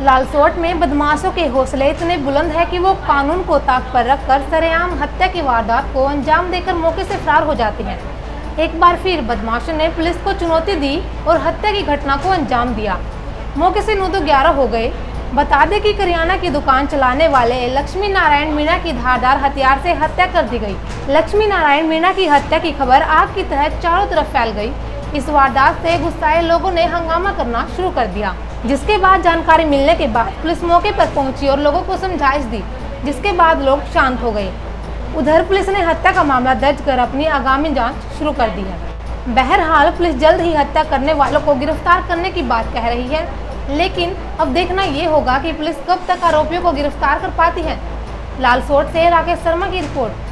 लालसोट में बदमाशों के हौसले इतने बुलंद है कि वो कानून को ताक पर रखकर सरेआम हत्या की वारदात को अंजाम देकर मौके से फरार हो जाते हैं। एक बार फिर बदमाशों ने पुलिस को चुनौती दी और हत्या की घटना को अंजाम दिया। मौके से 9 तो 11 हो गए। बता दें कि करियाना की दुकान चलाने वाले लक्ष्मी नारायण मीणा की धारदार हथियार से हत्या कर दी गई। लक्ष्मी नारायण मीणा की हत्या की खबर आग की तरह चारों तरफ फैल गई। इस वारदात से गुस्साए लोगों ने हंगामा करना शुरू कर दिया, जिसके बाद जानकारी मिलने के बाद पुलिस मौके पर पहुंची और लोगों को समझाइश दी, जिसके बाद लोग शांत हो गए। उधर पुलिस ने हत्या का मामला दर्ज कर अपनी आगामी जांच शुरू कर दी है। बहरहाल पुलिस जल्द ही हत्या करने वालों को गिरफ्तार करने की बात कह रही है, लेकिन अब देखना ये होगा कि पुलिस कब तक आरोपियों को गिरफ्तार कर पाती है। लालसोट से राकेश शर्मा की रिपोर्ट।